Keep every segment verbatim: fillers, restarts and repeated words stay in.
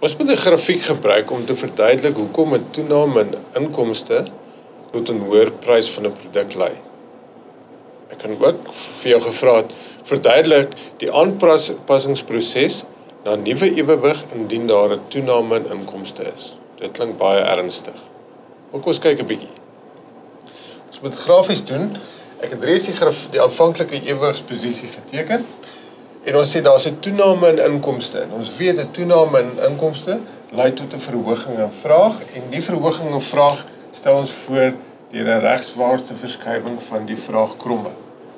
Ons moet 'n grafiek gebruik om te verduidelik hoekom 'n toename in inkomste tot 'n hoër prys van 'n produk lei. Ek kan ook vir jou gevra het, verduidelik die aanpassingsproses na nuwe ewewig indien daar 'n toename in inkomste is. Dit klink baie ernstig. Maar kom ons kyk 'n bietjie. Ons moet grafies doen. Ek het reeds die, graf, die aanvanklike ewewigsposisie geteken. En ons sê daar's 'n toename in inkomste. En ons weet 'n toename in inkomste lei tot 'n verhoging in vraag en die verhoging in vraag stel ons voor deur 'n regswaartse verskywing van die vraagkromme.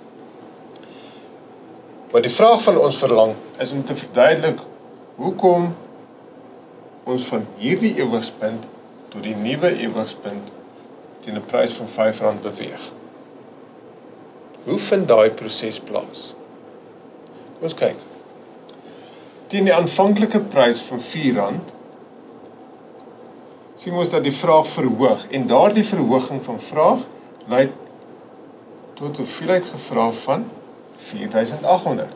Maar die vraag van ons verlang is om te verduidelik hoekom ons van hierdie ewigspunt tot die nuwe ewigspunt teen 'n prys van vyf rand beweeg. Hoe vind daai proses plaas? Kom ons kyk. Teen die aanvanklike prys van vier rand sien ons dat die vraag verhoog en daardie verhoging van vraag lei tot 'n hoeveelheid gevra van vier duisend agt honderd.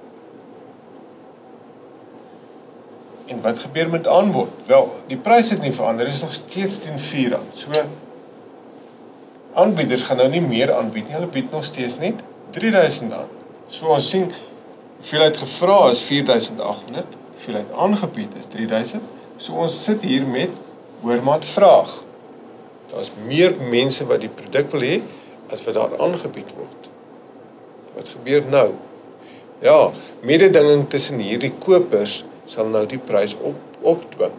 En wat gebeur met aanbod? Wel, die prys het nie verander, dit is nog steeds teen vier rand. So aanbieders gaan nou nie meer aanbied nie, hulle bied nog steeds net drie duisend aan. So ons sien hoeveelheid gevra is vier duisend agt honderd, hoeveelheid aangebied is drie duisend. So ons sit hier met oormaat vraag. Daar is meer mense wat die produk wil hê as wat daar aangebied word. Wat gebeur nou? Ja, mededinging tussen hierdie kopers sal nou die prys op, opdwing.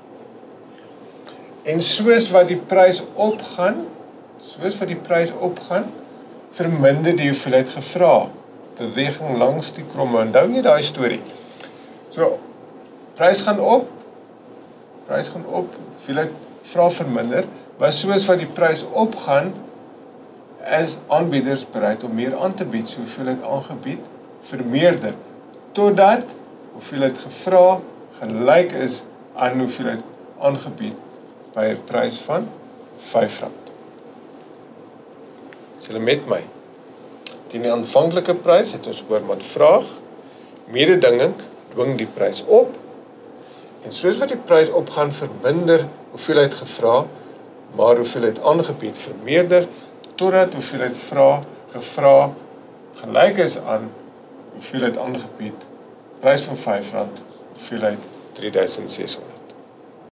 En soos wat die prys opgaan, soos wat die prys opgaan, verminder die hoeveelheid gevra. Beweging langs die kromme. Onthou jy daai storie? So, prys gaan op, prys gaan op, hoeveelheid vra verminder, maar soos wat die prys opgaan, is aanbieders bereid om meer aan te bied, so hoeveelheid aangebied vermeerder, totdat hoeveelheid gevra gelyk is aan hoeveelheid aangebied by 'n prys van vyf rand. Is julle met my? Teen die aanvanklike prys het ons oormaat vraag, mededinging dwing die prys op, en soos wat die prys opgaan verminder hoeveelheid gevra, maar hoeveelheid aangebied vermeerder, totdat hoeveelheid vra, gevra gelyk is aan hoeveelheid aangebied, prys van vyf rand, hoeveelheid drie duisend ses honderd.